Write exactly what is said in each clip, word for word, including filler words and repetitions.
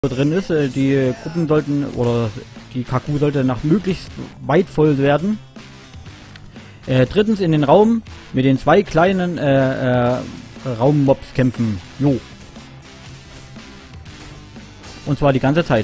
drin ist. Die Gruppen sollten, oder die K Q sollte nach möglichst weit voll werden. Äh, drittens in den Raum mit den zwei kleinen äh, äh, Raummobs kämpfen. Jo. Und zwar die ganze Zeit.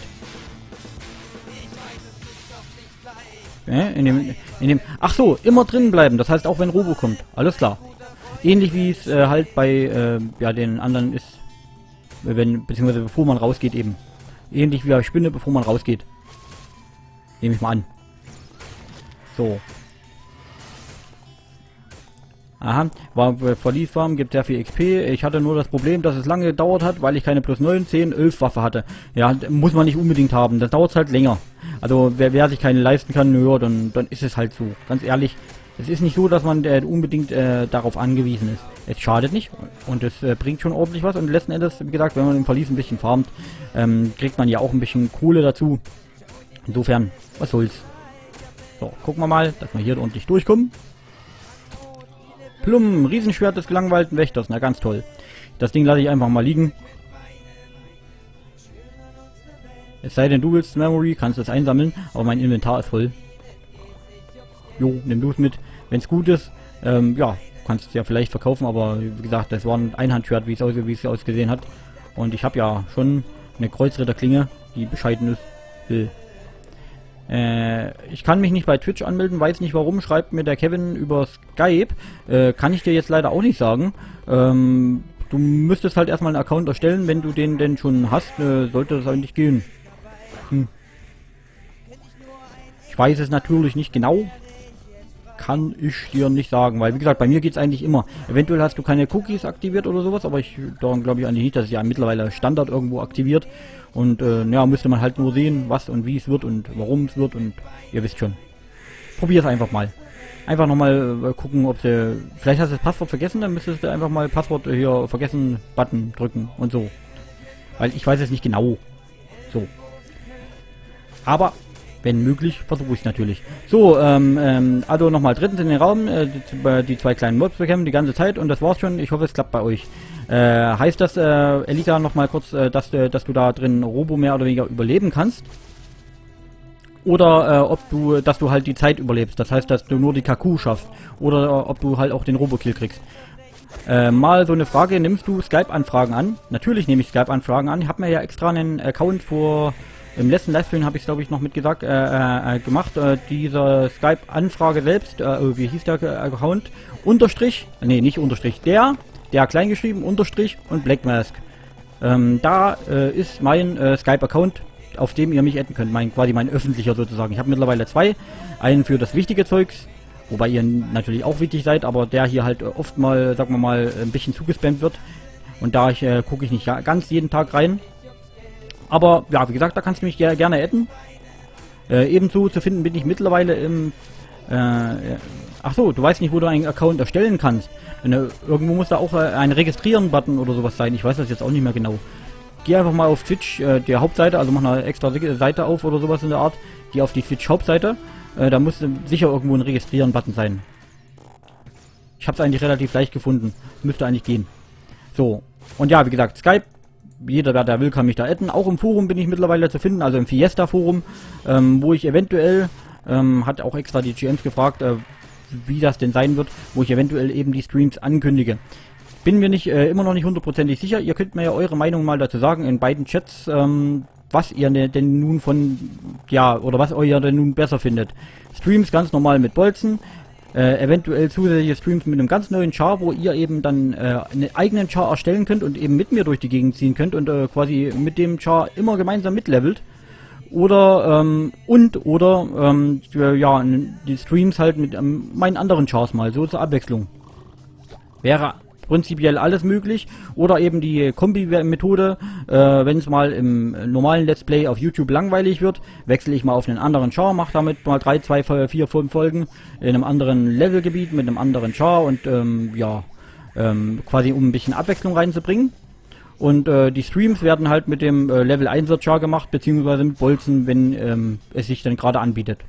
Äh, in dem, in dem, ach so, immer drin bleiben. Das heißt auch wenn Robo kommt. Alles klar. Ähnlich wie es äh, halt bei äh, ja, den anderen ist. Wenn, beziehungsweise bevor man rausgeht eben. Ähnlich wie bei Spinne, bevor man rausgeht. Nehme ich mal an. So. Aha, war äh, Verlies Farm, gibt sehr viel X P. Ich hatte nur das Problem, dass es lange gedauert hat, weil ich keine plus neun, zehn, elf Waffe hatte. Ja, muss man nicht unbedingt haben. Das dauert halt länger. Also wer, wer sich keine leisten kann, ja, dann, dann ist es halt so. Ganz ehrlich, es ist nicht so, dass man äh, unbedingt äh, darauf angewiesen ist. Es schadet nicht und es äh, bringt schon ordentlich was. Und letzten Endes, wie gesagt, wenn man im Verlies ein bisschen farmt, ähm, kriegt man ja auch ein bisschen Kohle dazu. Insofern, was soll's. So, gucken wir mal, dass wir hier ordentlich durchkommen. Plum, Riesenschwert des gelangweilten Wächters. Na, ganz toll. Das Ding lasse ich einfach mal liegen. Es sei denn, du willst Memory, kannst es einsammeln, aber mein Inventar ist voll. Jo, nimm du es mit. Wenn es gut ist, ähm, ja, kannst es ja vielleicht verkaufen, aber wie gesagt, das war ein Einhandschwert, wie es aus, wie es ausgesehen hat. Und ich habe ja schon eine Kreuzritterklinge, die bescheiden ist. Will. Äh, ich kann mich nicht bei Twitch anmelden, weiß nicht warum, schreibt mir der Kevin über Skype. Äh, kann ich dir jetzt leider auch nicht sagen. Ähm, du müsstest halt erstmal einen Account erstellen, wenn du den denn schon hast, äh, sollte das eigentlich gehen. Hm. Ich weiß es natürlich nicht genau. Kann ich dir nicht sagen, weil wie gesagt, bei mir geht es eigentlich immer. Eventuell hast du keine Cookies aktiviert oder sowas, aber ich daran glaube ich eigentlich nicht, dass es ja mittlerweile Standard irgendwo aktiviert. Und äh, ja, müsste man halt nur sehen, was und wie es wird und warum es wird und ihr wisst schon. Probier es einfach mal. Einfach nochmal äh, gucken, ob du... Vielleicht hast du das Passwort vergessen, dann müsstest du einfach mal Passwort hier vergessen, Button drücken und so. Weil ich weiß es nicht genau. So. Aber... wenn möglich, versuche ich es natürlich. So, ähm, ähm, also nochmal drittens in den Raum, äh, die, die zwei kleinen Mobs bekämpfen die ganze Zeit und das war's schon. Ich hoffe, es klappt bei euch. Äh, heißt das, äh, Elita, nochmal kurz, äh, dass, äh, dass du da drin Robo mehr oder weniger überleben kannst? Oder äh, ob du, dass du halt die Zeit überlebst. Das heißt, dass du nur die K Q schaffst. Oder äh, ob du halt auch den Robo-Kill kriegst. Äh, mal so eine Frage, nimmst du Skype-Anfragen an? Natürlich nehme ich Skype-Anfragen an. Ich habe mir ja extra einen Account vor... Im letzten Livestream habe ich es, glaube ich, noch mitgesagt, äh, äh, gemacht. Äh, diese Skype-Anfrage selbst, äh, wie hieß der Account? Unterstrich, nee, nicht Unterstrich, der, der kleingeschrieben, Unterstrich und Black Mask. Ähm, da äh, ist mein äh, Skype-Account, auf dem ihr mich adden könnt, mein, quasi mein öffentlicher sozusagen. Ich habe mittlerweile zwei, einen für das wichtige Zeugs, wobei ihr natürlich auch wichtig seid, aber der hier halt oft mal, sagen wir mal, ein bisschen zugespammt wird. Und da ich äh, gucke ich nicht ganz jeden Tag rein. Aber, ja, wie gesagt, da kannst du mich ger gerne adden. Äh, ebenso zu finden bin ich mittlerweile im... Äh, ach so, du weißt nicht, wo du einen Account erstellen kannst. Denn, äh, irgendwo muss da auch äh, ein Registrieren-Button oder sowas sein. Ich weiß das jetzt auch nicht mehr genau. Geh einfach mal auf Twitch, äh, der Hauptseite, also mach eine extra Seite auf oder sowas in der Art. Geh auf die Twitch-Hauptseite. Äh, da muss sicher irgendwo ein Registrieren-Button sein. Ich habe es eigentlich relativ leicht gefunden. Müsste eigentlich gehen. So. Und ja, wie gesagt, Skype. Jeder, der, der will, kann mich da adden. Auch im Forum bin ich mittlerweile zu finden, also im Fiesta-Forum, ähm, wo ich eventuell, ähm, hat auch extra die G Ms gefragt, äh, wie das denn sein wird, wo ich eventuell eben die Streams ankündige. Bin mir nicht äh, immer noch nicht hundertprozentig sicher. Ihr könnt mir ja eure Meinung mal dazu sagen in beiden Chats, ähm, was ihr ne, denn nun von, ja, oder was ihr denn nun besser findet. Streams ganz normal mit Bolzen. Äh, eventuell zusätzliche Streams mit einem ganz neuen Char, wo ihr eben dann äh, einen eigenen Char erstellen könnt und eben mit mir durch die Gegend ziehen könnt und äh, quasi mit dem Char immer gemeinsam mitlevelt. Oder, ähm, und, oder, ähm, ja, die Streams halt mit ähm, meinen anderen Chars mal, so zur Abwechslung. Wäre prinzipiell alles möglich. Oder eben die Kombi-Methode, äh, wenn es mal im normalen Let's Play auf YouTube langweilig wird, wechsle ich mal auf einen anderen Char, mache damit mal drei, zwei, vier, fünf Folgen in einem anderen Levelgebiet mit einem anderen Char und ähm, ja, ähm, quasi um ein bisschen Abwechslung reinzubringen. Und äh, die Streams werden halt mit dem äh, Level eins Char gemacht, beziehungsweise mit Bolzen, wenn ähm, es sich dann gerade anbietet.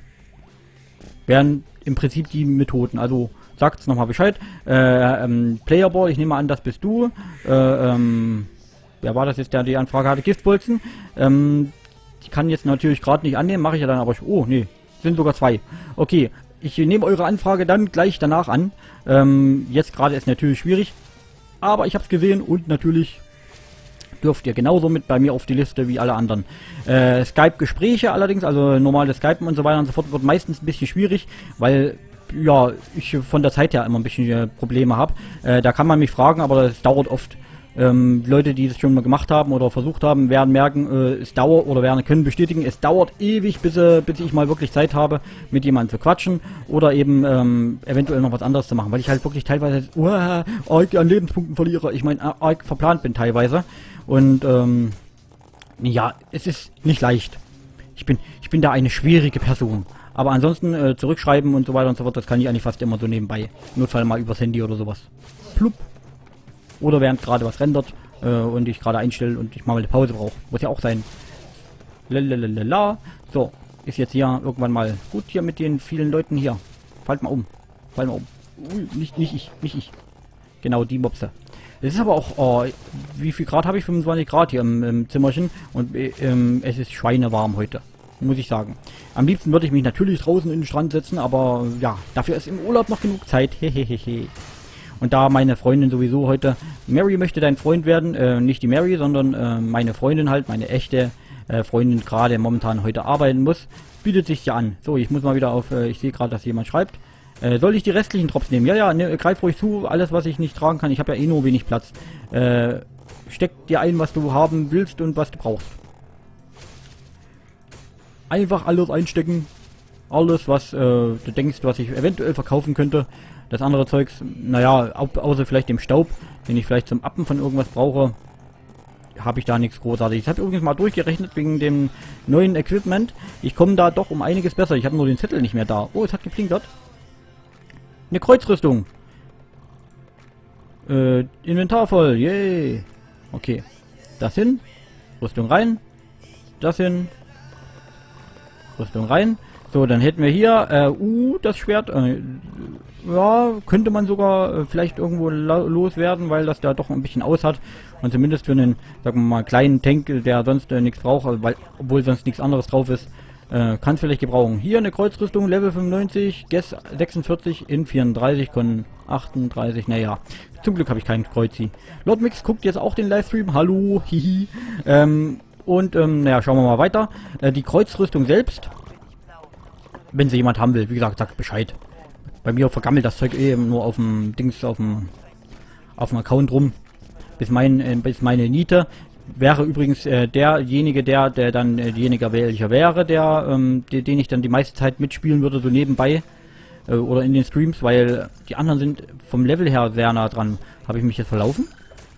Wären im Prinzip die Methoden, also sagt's nochmal Bescheid. Äh, ähm, Playerball, ich nehme an, das bist du. Äh, ähm, wer war das jetzt, der die Anfrage hatte? Giftbolzen. Ähm, die kann jetzt natürlich gerade nicht annehmen, mache ich ja dann aber... Oh, nee, sind sogar zwei. Okay, ich nehme eure Anfrage dann gleich danach an. Ähm, jetzt gerade ist natürlich schwierig, aber ich habe es gesehen und natürlich dürft ihr genauso mit bei mir auf die Liste wie alle anderen. Äh, Skype-Gespräche allerdings, also normales Skypen und so weiter und so fort, wird meistens ein bisschen schwierig, weil ja, ich von der Zeit her immer ein bisschen äh, Probleme habe. Äh, da kann man mich fragen, aber das dauert oft. Ähm, Leute, die das schon mal gemacht haben oder versucht haben, werden merken, äh, es dauert oder werden können bestätigen, es dauert ewig, bis, äh, bis ich mal wirklich Zeit habe, mit jemandem zu quatschen oder eben ähm, eventuell noch was anderes zu machen, weil ich halt wirklich teilweise uh, arg an Lebenspunkten verliere. Ich meine, arg verplant bin teilweise und ähm, ja, es ist nicht leicht. Ich bin, ich bin da eine schwierige Person. Aber ansonsten äh, zurückschreiben und so weiter und so fort, das kann ich eigentlich fast immer so nebenbei. Notfall mal übers Handy oder sowas. Plupp. Oder während gerade was rendert äh, und ich gerade einstelle und ich mal eine Pause brauche. Muss ja auch sein. Lalalala. So, ist jetzt hier irgendwann mal gut hier mit den vielen Leuten hier. Fallt mal um. Fall mal um. Ui, nicht, nicht ich, nicht ich. Genau, die Mopse. Es ist aber auch, oh, wie viel Grad habe ich? fünfundzwanzig Grad hier im, im Zimmerchen. Und äh, ähm, es ist schweinewarm heute. Muss ich sagen. Am liebsten würde ich mich natürlich draußen in den Strand setzen, aber ja, dafür ist im Urlaub noch genug Zeit. Hehehehe. Und da meine Freundin sowieso heute, Mary möchte dein Freund werden, äh, nicht die Mary, sondern äh, meine Freundin halt, meine echte äh, Freundin gerade momentan heute arbeiten muss, bietet sich ja an. So, ich muss mal wieder auf, äh, ich sehe gerade, dass jemand schreibt. Äh, soll ich die restlichen Drops nehmen? Ja, ja, ne, greif ruhig zu, alles was ich nicht tragen kann, ich habe ja eh nur wenig Platz. Äh, steck dir ein, was du haben willst und was du brauchst. Einfach alles einstecken. Alles, was äh, du denkst, was ich eventuell verkaufen könnte. Das andere Zeugs, naja, au außer vielleicht dem Staub, den ich vielleicht zum Appen von irgendwas brauche, habe ich da nichts Großartiges. Ich habe übrigens mal durchgerechnet wegen dem neuen Equipment. Ich komme da doch um einiges besser. Ich habe nur den Zettel nicht mehr da. Oh, es hat geplinkert. Eine Kreuzrüstung. Äh, Inventar voll. Yay. Okay. Das hin. Rüstung rein. Das hin. Rüstung rein. So, dann hätten wir hier, äh, uh, das Schwert, äh, ja, könnte man sogar äh, vielleicht irgendwo loswerden, weil das da doch ein bisschen aus hat. Und zumindest für einen, sagen wir mal, kleinen Tank, der sonst äh, nichts braucht, also, weil, obwohl sonst nichts anderes drauf ist, äh, kann es vielleicht gebrauchen. Hier eine Kreuzrüstung, Level fünfundneunzig, Guess sechsundvierzig, in vierunddreißig, Con achtunddreißig, naja. Zum Glück habe ich keinen Kreuzi. Lord Mix guckt jetzt auch den Livestream, hallo, hihi. Ähm, und, ähm, naja, schauen wir mal weiter. Äh, die Kreuzrüstung selbst, wenn sie jemand haben will, wie gesagt, sagt Bescheid. Bei mir vergammelt das Zeug eh nur auf dem Dings, auf dem auf dem Account rum. Bis mein, äh, bis meine Niete wäre übrigens äh, derjenige, der, der dann äh, derjenige welcher wäre, der, ähm, den, den ich dann die meiste Zeit mitspielen würde, so nebenbei äh, oder in den Streams, weil die anderen sind vom Level her sehr nah dran. Habe ich mich jetzt verlaufen?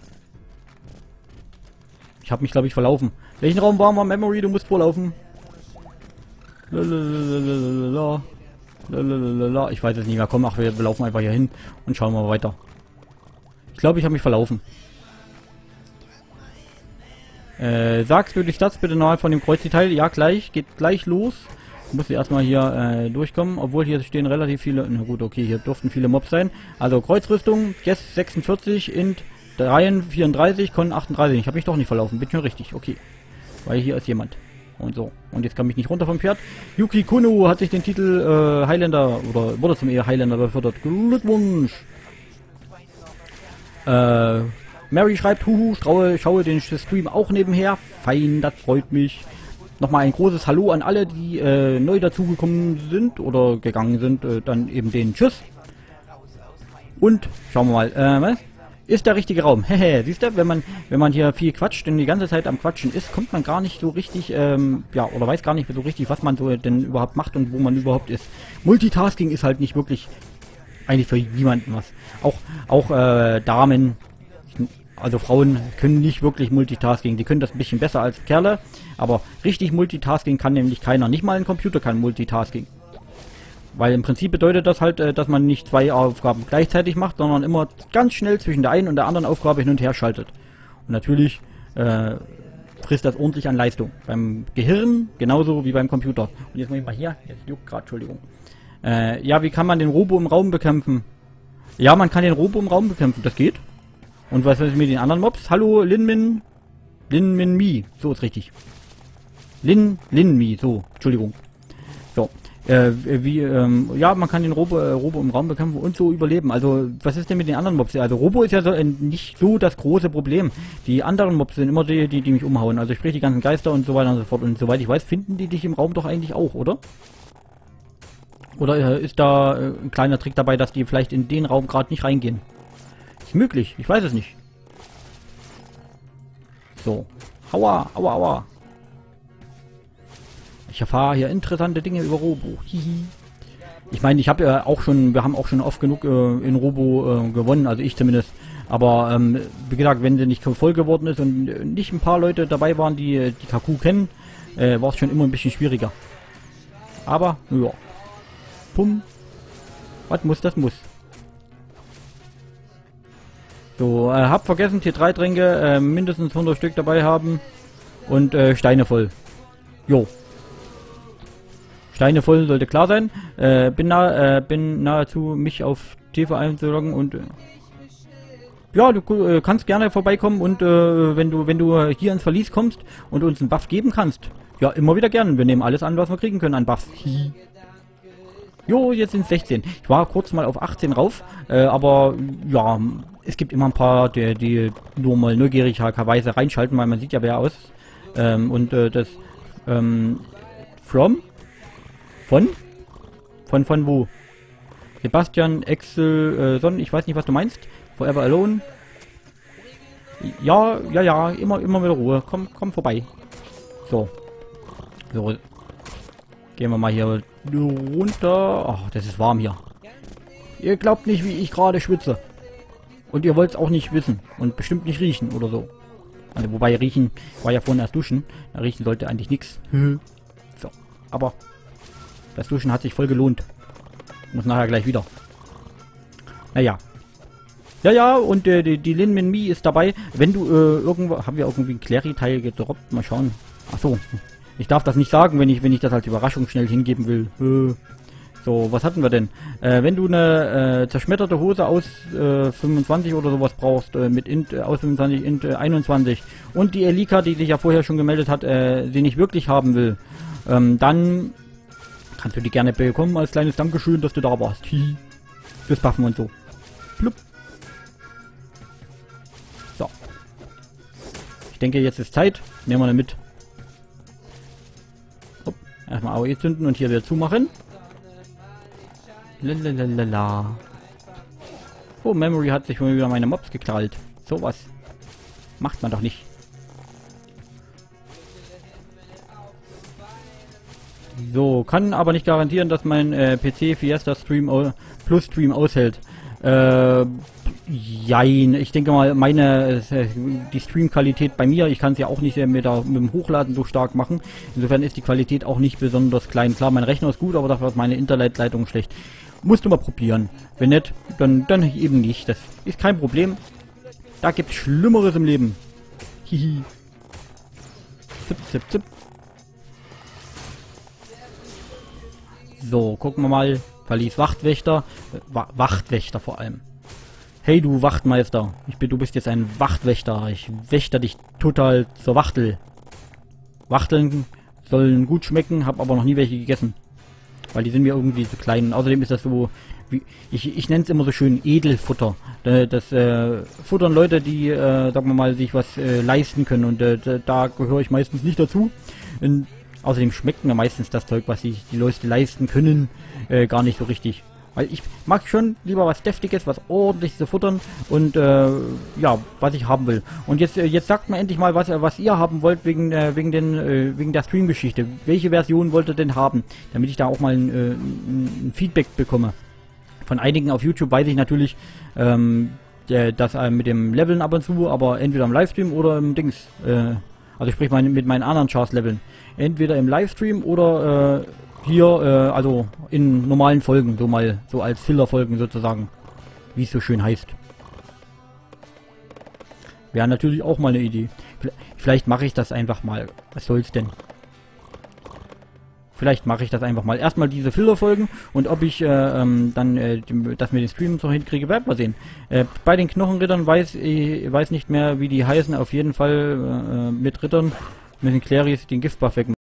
Ich habe mich, glaube ich, verlaufen. Welchen Raum waren wir? Memory, du musst vorlaufen. Lalalala. Lalalala. Ich weiß es nicht mehr. Komm, ach, wir, wir laufen einfach hier hin und schauen mal weiter. Ich glaube, ich habe mich verlaufen. Äh, sagst du die Stats bitte noch von dem Kreuzdetail? Ja, gleich. Geht gleich los. Ich muss erstmal hier äh, durchkommen, obwohl hier stehen relativ viele... Na gut, okay, hier durften viele Mobs sein. Also Kreuzrüstung, Guess sechsundvierzig, Int vierunddreißig, Con achtunddreißig. Ich habe mich doch nicht verlaufen. Bin schon richtig. Okay. Weil hier ist jemand. Und so. Und jetzt kam ich nicht runter vom Pferd. Yuki Kuno hat sich den Titel äh, Highlander oder wurde zum eher Highlander befördert. Glückwunsch! Äh, Mary schreibt, huhu, schaue, schaue den Stream auch nebenher. Fein, das freut mich. Nochmal ein großes Hallo an alle, die äh, neu dazugekommen sind oder gegangen sind. Äh, dann eben den Tschüss. Und schauen wir mal, äh, was? Ist der richtige Raum. Hehe, siehst du, wenn man, wenn man hier viel quatscht und die ganze Zeit am Quatschen ist, kommt man gar nicht so richtig, ähm, ja, oder weiß gar nicht so richtig, was man so denn überhaupt macht und wo man überhaupt ist. Multitasking ist halt nicht wirklich eigentlich für niemanden was. Auch, auch, äh, Damen, also Frauen können nicht wirklich Multitasking. Die können das ein bisschen besser als Kerle, aber richtig Multitasking kann nämlich keiner. Nicht mal ein Computer kann Multitasking. Weil im Prinzip bedeutet das halt, äh, dass man nicht zwei Aufgaben gleichzeitig macht, sondern immer ganz schnell zwischen der einen und der anderen Aufgabe hin und her schaltet. Und natürlich äh, frisst das ordentlich an Leistung. Beim Gehirn genauso wie beim Computer. Und jetzt muss ich mal hier, jetzt juckt gerade, Entschuldigung. Äh, ja, wie kann man den Robo im Raum bekämpfen? Ja, man kann den Robo im Raum bekämpfen, das geht. Und was ist mit den anderen Mobs? Hallo, Linmin. Lin Min Mi. So ist richtig. Lin, Lin Mi. So, Entschuldigung. So. Äh, wie, ähm, ja, man kann den Robo, äh, Robo im Raum bekämpfen und so überleben. Also, was ist denn mit den anderen Mobs? Also, Robo ist ja so, äh, nicht so das große Problem. Die anderen Mobs sind immer die, die, die mich umhauen. Also, sprich, die ganzen Geister und so weiter und so fort. Und soweit ich weiß, finden die dich im Raum doch eigentlich auch, oder? Oder äh, ist da äh, ein kleiner Trick dabei, dass die vielleicht in den Raum gerade nicht reingehen? Ist möglich, ich weiß es nicht. So. Aua, aua, aua. Ich erfahre hier interessante Dinge über Robo. Hihi. Ich meine, ich habe ja auch schon, wir haben auch schon oft genug äh, in Robo äh, gewonnen, also ich zumindest. Aber ähm, wie gesagt, wenn der nicht voll geworden ist und nicht ein paar Leute dabei waren, die die Kaku kennen, äh, war es schon immer ein bisschen schwieriger. Aber, ja. Pum. Was muss, das muss. So, äh, hab vergessen, T drei Tränke, äh, mindestens hundert Stück dabei haben. Und äh, Steine voll. Jo. Steine voll sollte klar sein. Äh, bin, nah, äh, bin nahezu, mich auf T V einzuloggen und... Äh, ja, du äh, kannst gerne vorbeikommen und äh, wenn du wenn du hier ins Verlies kommst und uns einen Buff geben kannst, ja, immer wieder gerne. Wir nehmen alles an, was wir kriegen können an Buffs. Hi. Jo, jetzt sind es sechzehn. Ich war kurz mal auf achtzehn rauf, äh, aber ja, es gibt immer ein paar, die, die nur mal neugierigerweise reinschalten, weil man sieht ja wer aus. Ähm, und äh, das ähm, From? Von? Von von wo? Sebastian, Excel, äh, Sonnen, ich weiß nicht, was du meinst. Forever Alone. Ja, ja, ja, immer, immer mit Ruhe. Komm, komm vorbei. So. So. Gehen wir mal hier runter. Ach, das ist warm hier. Ihr glaubt nicht, wie ich gerade schwitze. Und ihr wollt es auch nicht wissen. Und bestimmt nicht riechen oder so. Also, wobei riechen, war ja vorhin erst duschen. Da riechen sollte eigentlich nichts. So. Aber das Duschen hat sich voll gelohnt. Muss nachher gleich wieder. Naja. Ja, ja, und äh, die, die Lin Min Mi ist dabei. Wenn du äh, irgendwo... Haben wir irgendwie ein Clary-Teil gedroppt? Mal schauen. Ach so. Ich darf das nicht sagen, wenn ich wenn ich das als Überraschung schnell hingeben will. Äh, so, was hatten wir denn? Äh, wenn du eine äh, zerschmetterte Hose aus äh, fünfundzwanzig oder sowas brauchst, äh, mit Int äh, aus fünfundzwanzig, Int äh, einundzwanzig und die Elika, die sich ja vorher schon gemeldet hat, äh, sie nicht wirklich haben will, ähm, dann kannst du die gerne bekommen als kleines Dankeschön, dass du da warst. Hi. Fürs Buffen und so. Plupp. So. Ich denke, jetzt ist Zeit. Nehmen wir dann mit. Hopp. Erstmal A O E zünden und hier wieder zumachen. Lalalala. Oh, Memory hat sich schon wieder meine Mobs gekrallt. Sowas macht man doch nicht. So, kann aber nicht garantieren, dass mein äh, P C Fiesta Stream Plus Stream aushält. Äh, jein. Ich denke mal, meine äh, die Stream-Qualität bei mir, ich kann es ja auch nicht äh, mit, der, mit dem Hochladen so stark machen. Insofern ist die Qualität auch nicht besonders klein. Klar, mein Rechner ist gut, aber dafür ist meine Internetleitung schlecht. Musst du mal probieren. Wenn nicht, dann, dann eben nicht. Das ist kein Problem. Da gibt es Schlimmeres im Leben. Hihi. Zip, zip, zip. So, gucken wir mal. Verlies Wachtwächter. Wa Wachtwächter vor allem. Hey du Wachtmeister. Ich bin, du bist jetzt ein Wachtwächter. Ich wächter dich total zur Wachtel. Wachteln sollen gut schmecken, habe aber noch nie welche gegessen. Weil die sind mir irgendwie zu klein. Und außerdem ist das so, wie, ich, ich nenne es immer so schön Edelfutter. Das äh, futtern Leute, die, äh, sagen wir mal, sich was äh, leisten können. Und äh, da gehöre ich meistens nicht dazu. Und außerdem schmeckt mir meistens das Zeug, was sich die Leute leisten können, äh, gar nicht so richtig. Weil ich mag schon lieber was Deftiges, was Ordentliches zu futtern und äh, ja, was ich haben will. Und jetzt äh, jetzt sagt mir endlich mal, was was ihr haben wollt wegen äh, wegen den äh, wegen der Stream-Geschichte. Welche Version wollt ihr denn haben, damit ich da auch mal ein, äh, ein Feedback bekomme. Von einigen auf YouTube weiß ich natürlich, ähm, der, das äh, mit dem Leveln ab und zu, aber entweder im Livestream oder im Dings. Äh, also sprich mein, mit meinen anderen Chars-Leveln. Entweder im Livestream oder äh, hier, äh, also in normalen Folgen, so mal, so als Filler-Folgen sozusagen, wie es so schön heißt. Wäre natürlich auch mal eine Idee. Vielleicht mache ich das einfach mal. Was soll's denn? Vielleicht mache ich das einfach mal. Erstmal diese Filler-Folgen und ob ich äh, ähm, dann äh, das mit den Streams noch hinkriege, werden wir sehen. Äh, bei den Knochenrittern weiß ich weiß nicht mehr, wie die heißen. Auf jeden Fall äh, mit Rittern, mit den Claries, den Giftbuff weg.